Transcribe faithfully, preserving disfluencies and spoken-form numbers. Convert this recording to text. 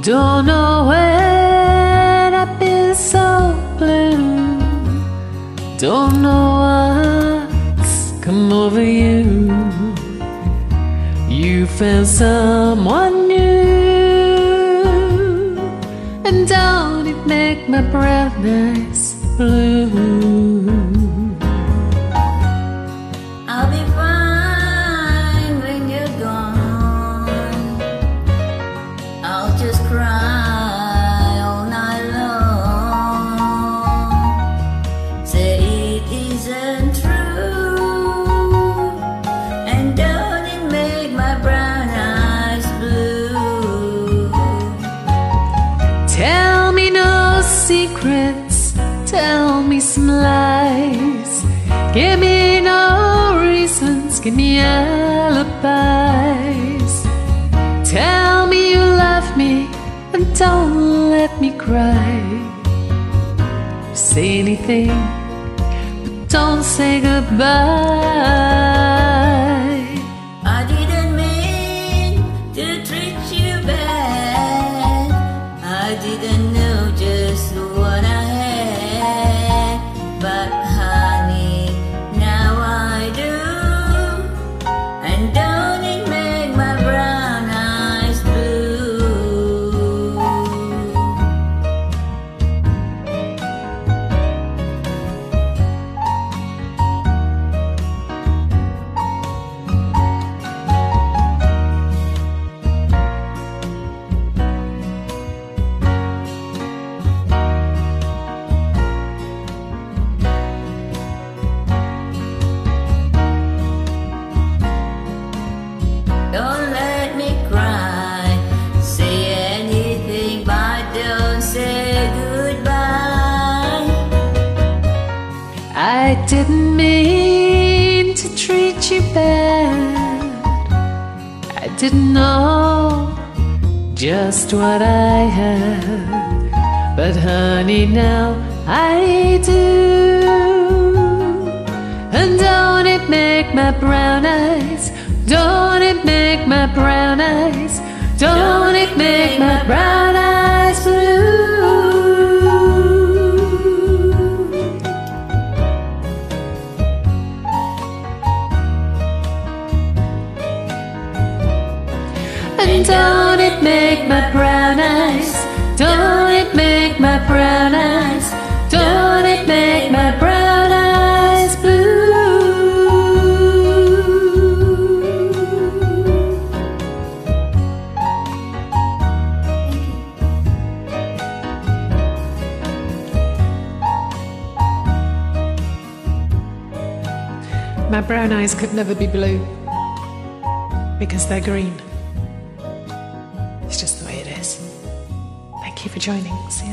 Don't know when I've been so blue. Don't know what's come over you. You found someone new, and don't it make my brown eyes blue? I'll be fine when you're gone. I'll just cry all night long. Say it isn't true, and don't it make my brown eyes blue? Tell me no secrets, tell me some lies. Give me no reasons, give me alibis. Tell me you love me and don't let me cry. Say anything, but don't say goodbye. I didn't mean to treat you bad. I didn't know just what I had, but honey, now I do. And don't it make my brown eyes blue? Don't let me cry. Say anything, but don't say goodbye. I didn't mean to treat you bad. I didn't know just what I had, but honey, now I do. And don't it make my brown eyes, don't it make my brown eyes, don't it make my brown eyes blue? And don't it make my brown eyes, don't it make my brown eyes, don't it make my brown eyes blue? My brown eyes could never be blue because they're green. It's just the way it is. Thank you for joining. See you.